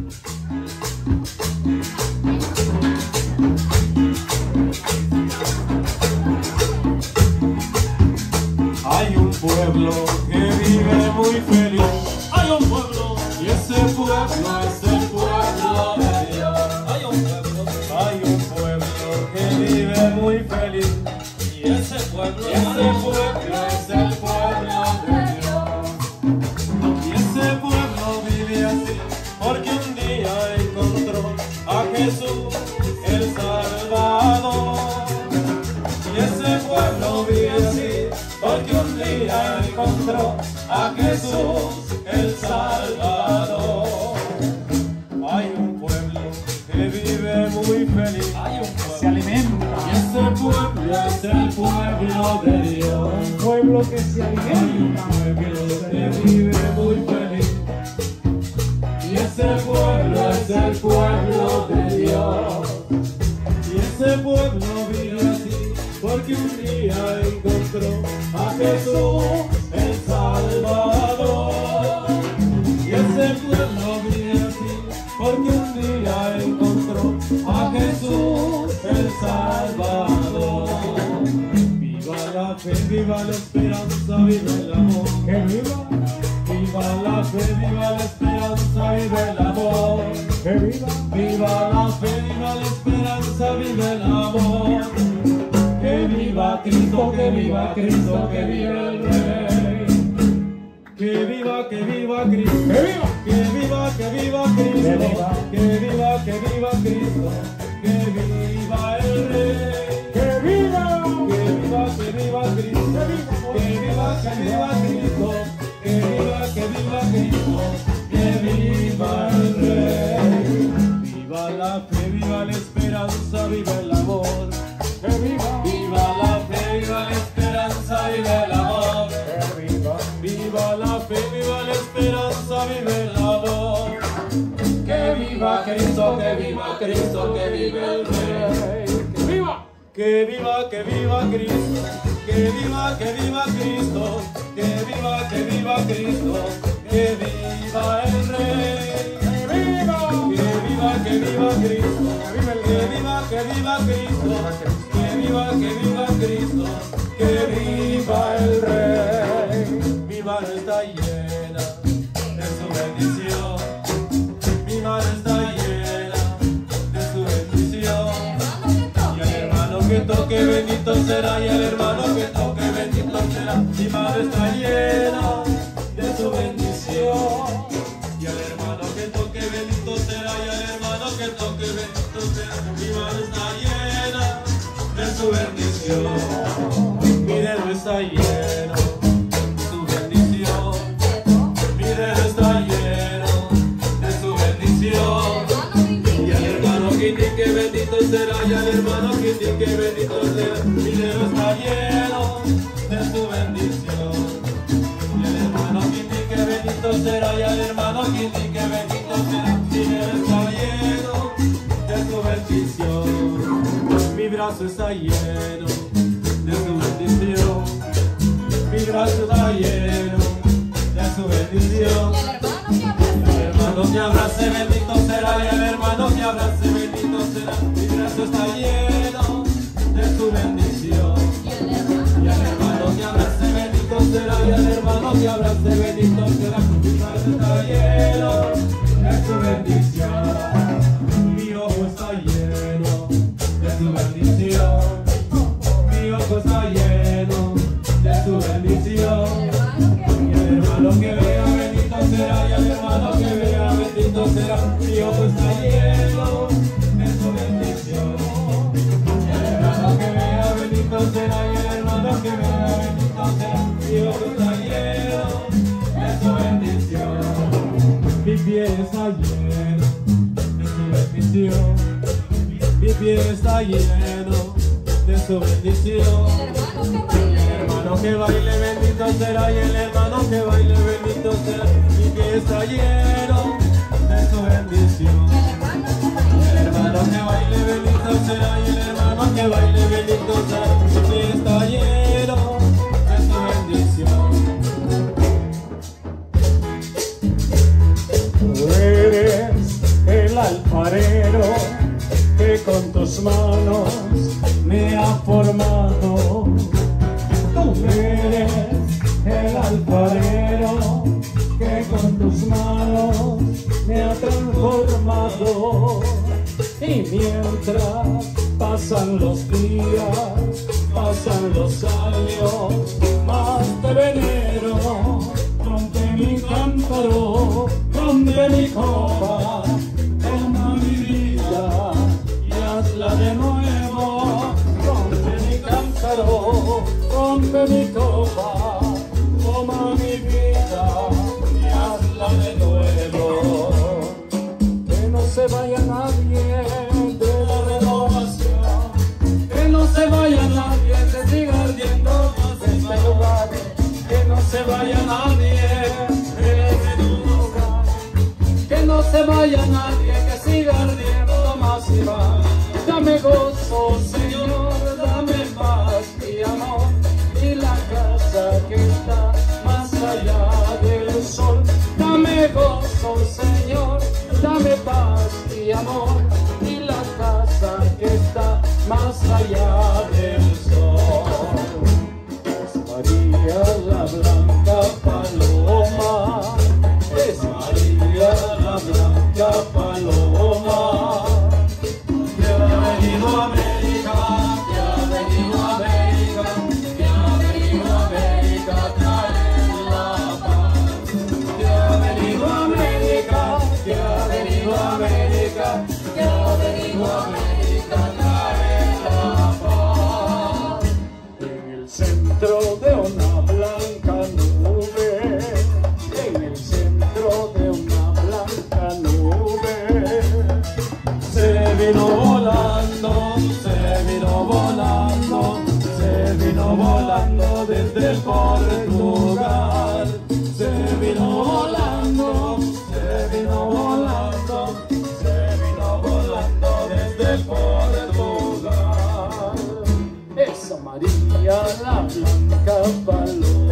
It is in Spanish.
Hay un pueblo que vive muy feliz. Hay un pueblo y ese pueblo es el pueblo de Dios. Hay un pueblo que vive muy feliz. Y ese pueblo es el pueblo de Dios. Y ese pueblo vive así porque un día encontró a Jesús el Salvador. Y ese pueblo vive así porque un día encontró a Jesús el Salvador. Hay un pueblo que vive muy feliz. Se alimenta. Y ese pueblo es el pueblo de Dios. Un pueblo que se Hay un alimenta. pueblo que vive muy feliz. Y ese pueblo es el pueblo de Dios. Y ese pueblo vive así porque un día encontró a Jesús el Salvador. Y ese pueblo vive así porque un día encontró a Jesús el Salvador. Viva la fe, viva la esperanza, viva el amor. Que viva, Viva la fe, viva la esperanza, viva el amor. que viva. Viva la fe, viva la esperanza, viva el amor. Que viva Cristo, que viva Cristo, que viva el Rey. Que viva Cristo. Que viva. Que viva Cristo. Que viva Cristo. Que viva el Rey. Que viva. Que viva Cristo. Que viva Cristo. Que viva Cristo. Que viva el Rey. Viva la fe, viva la esperanza, viva el amor. Que viva. Viva la fe, viva la esperanza, viva el amor. Que viva. Viva la fe, viva la esperanza, viva el amor. Que viva Cristo, que viva Cristo, que viva el Rey. Que viva. Que viva Cristo. Que viva Cristo. Que viva Cristo. Que viva el Rey. Que viva. Que viva Cristo. Que viva el Que viva Cristo. Que viva Cristo. Que viva el Rey. Mi mano está llena de su bendición. Mi mano está llena de su bendición. Y el hermano que toque bendito será. Y el hermano que toque bendito será. Mi mano está llena de su bendición. Y el hermano que toque bendito será. Y el hermano que toque bendito será. Mi mano está llena de su bendición. Mi dedo está lleno de su bendición. Mi dedo está lleno de su bendición. Y el hermano que indique bendito será. Y el hermano que indique bendito será. Mi dedo está lleno de su bendición. Y el hermano que indique bendito será. Y el hermano que indique bendito será. Mi dedo está lleno de su bendición. Mi brazo está lleno de su bendición. Mi brazo está lleno de su bendición. Y el hermano que abrace bendito será. Y el hermano que abrace bendito será. Mi brazo está lleno de su bendición. Y el hermano que abrace bendito será. Y el hermano que abrace bendito será. Mi brazo está lleno de su bendición. Mi ojo está lleno de su bendición. Mi ojo está lleno de su bendición. Y el hermano que vea bendito será. Y el hermano que vea bendito será. Mi ojo está lleno de su bendición. Y el hermano que vea bendito será. Y el hermano que vea bendito será. Mi ojo está lleno de su bendición. Mi pie está lleno de su bendición. Mi pie está lleno de su bendición. Y el hermano que baile bendito será. Y el hermano que baile bendito será. Mi pie está lleno de su bendición. Y el hermano que baile bendito será. Y el hermano que baile bendito será. Mi pie está lleno de su bendición. Tú eres alfarero que con tus manos me ha formado. Tú eres el alfarero que con tus manos me ha transformado. Y mientras pasan los días, pasan los años, más te venero. Rompe mi cántaro, rompe mi copa, toma mi vida y hazla de nuevo. Rompe mi cántaro, rompe mi copa, toma mi vida y hazla de nuevo. Que no se vaya nadie de la renovación, que no se vaya nadie, que siga ardiendo este lugar. Que no se vaya nadie de tu lugar, que no se vaya nadie, que siga ardiendo más y más. Dame gozo, Señor, dame paz y amor, y la casa que está más allá del sol. Dame gozo, Señor, dame paz y amor, y la casa que está más allá del sol. María la blanca paloma, es María la blanca paloma. Que ha venido a América, que ha venido a América, que ha venido a América a traer la paz. Que ha venido a América, que ha venido a América, que ha venido a América a traer la paz. En el centro de una blanca nube, en el centro de una blanca nube, se vino volando, se vino volando, se vino volando desde Portugal. Se vino volando, se vino volando, se vino volando desde Portugal. Esa María la blanca paloma.